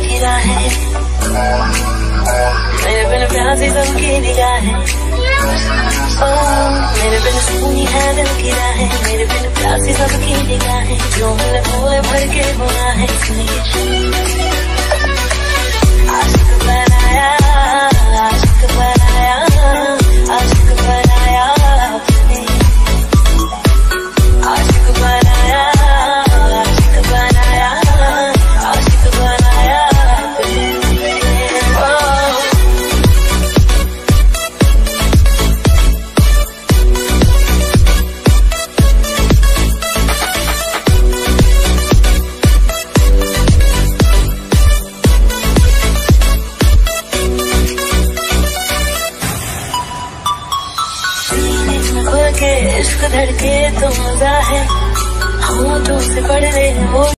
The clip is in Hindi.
की राहें, मेरे बिन प्यासी सबकी निगाहें, मेरे बिन सुनी है दिल की राहें, मेरे बिन प्यासी सबकी निगाहें, जो मैंने भूले भर के गुनाहें सुनिए। आशिक बनाया, आशिक बनाया, आशिक बनाया आपने, आशिक बनाया, आशिक बनाया, आशिक बनाया आपने। के इश्क धड़के तो मजा है, होठों से पढ़ने वो